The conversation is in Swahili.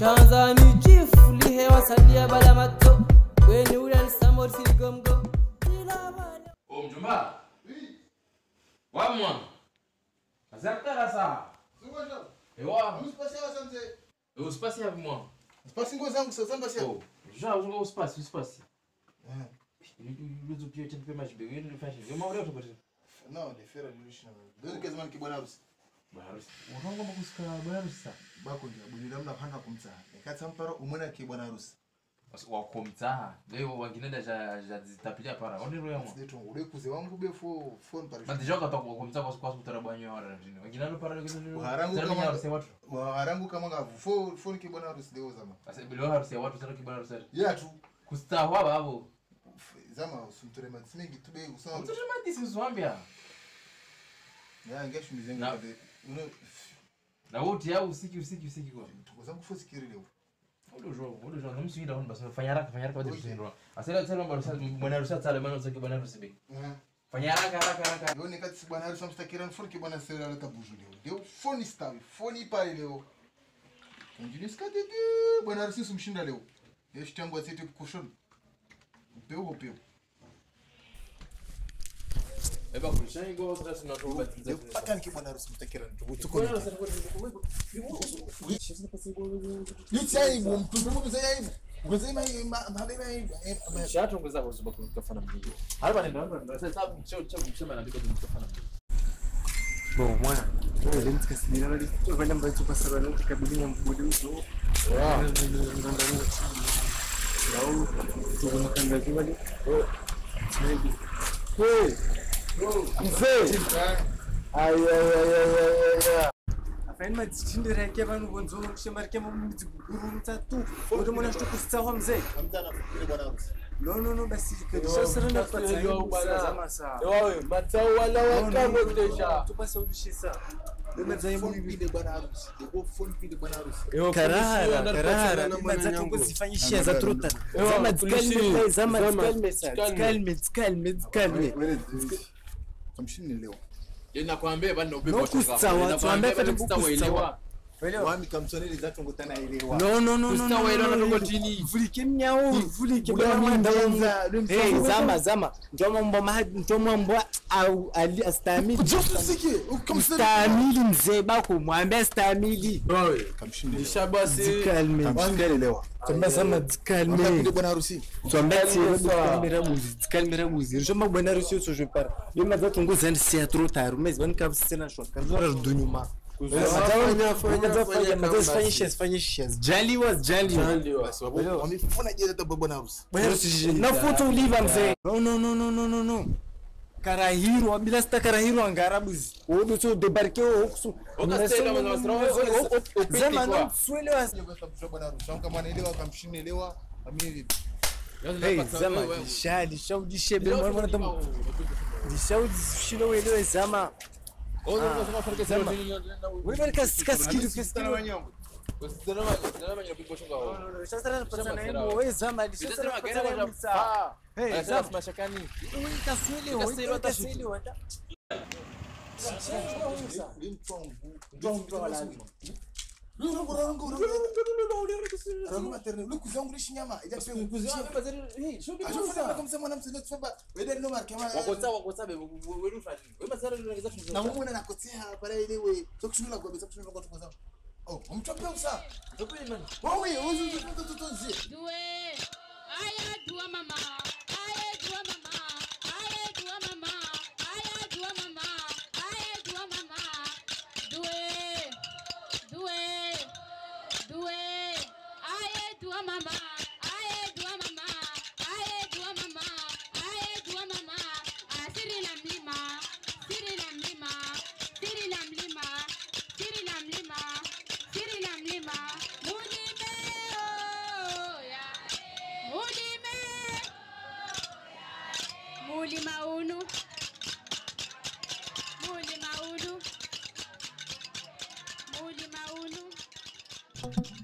Shanza mijifu lihewa sandia bala mato. Kwenye ule alisamor siligomgom. Oh mjomba. Oui. Wamwa. Azakta ça. Bonjour. Et wa. Nous passons à santé. Et où se passe avec moi? Se passe ngo zangu sasa mbasi. Oh. Já où se passe? Luzo pia tena mais bem, ele faz. Eu mal eu tô por. Não, de feira de lixo não. Dois que zamani kibwana harusi. Bwana harusi. Unaongo makusika bwana harusi sasa. Bako ndio bulila mna panda kumtsa. Nikatsa mparo umwana kibwana harusi. Wakomtsa. Leo wanginenda já zitapilia para. Onde roho yangu? Ndio ule kuze wangu befo phone pare. Mas déjà quand on komtsa kwa kutarabanyo hora ndini. Wanginana para leo. Harangu kama ngavu phone kibwana harusi leo zama. Sasa bilo harusi watu sana kibwana harusi. Ya tu. Kustawa babo. Zama usunture matsingi tube usama. Usunture matisi zwambia. Ya ngesho mizenga de. Na wote yao usiki kwa. Tukozangu fosi kiri leo. Ule jogo não me onde basi fanya haraka wadi kusindwa. Asela tena bwana harusi tsale maana usaki bwana harusi be. Fanya haraka. Yo nikati bwana harusi mstakira phone kibwana sera la tabuju leo. Deu phone stawi, phone pale leo. Ngini skate de bwana harusi sumshinda leo. Yo shitangu asete kushona. Peu. Eba kulisha igual outra se não for Eu bacana que bwana harusi mtakira ntubu. Nitsai bom, tu vamos dizer aí. Você vai já tungeza kuzuba kufana mjini. Hapa ndio sasa sababu chama na biko kufana mjini. Bom, mwana. Wewe leo mtikasidira wali. Tunaenda mbali tukasara leo tukabilia mbudi mtu. Não, tu não tem mais ali. Oi. Ai. Afanye matindira yake vanhu vonzo kushemarike mumuguru mutatu. Uri mwana shto kusitsawa mzee. amtana fikiri bwana harusi. No basi kedisha sirenda patsayo bwana masa. Wewe matao wala wakamwe kudesha. Tupasa udishisa. Phone pide bwana harusi. Dego phone pide bwana harusi. Karara. Imaza kungozifanyishia za truta. Calme. Kamshini leo. Nakwambia bana upepo No kustawa, tuambie pete kustawa. Wami kamsoneli zato ngutana elewa. No. Vulike mnyao, vulike bwana mwandaza. Zama. Njoma mbwa au ali astamili. Josiki, Stamili mzee bako mwambie stamili. kamshini. Nishabasi calme. Kamshini leo. Zama calme. Pide bwana harusi. Tuambie calme muzi. Njoma bwana harusi so je pars. Yema zato ngozani si trop tard, mais bwana kabisena shwa. Kazora dunyuma. Fanyishes. Jali was. Wamefuna jela ta bwana harusi. Na foto uliva mzee. No. Karahiro, bila sta karahiro angarabuzi. Odo so debarquer okusu. Zama no swele was. Bwana harusi. Kama naelewa kamshini elewa. Amini. Zama shadi shaudi shebe mwana tamu. Shaudi shilo wele zama. Wewe kaskili. Muli maunu.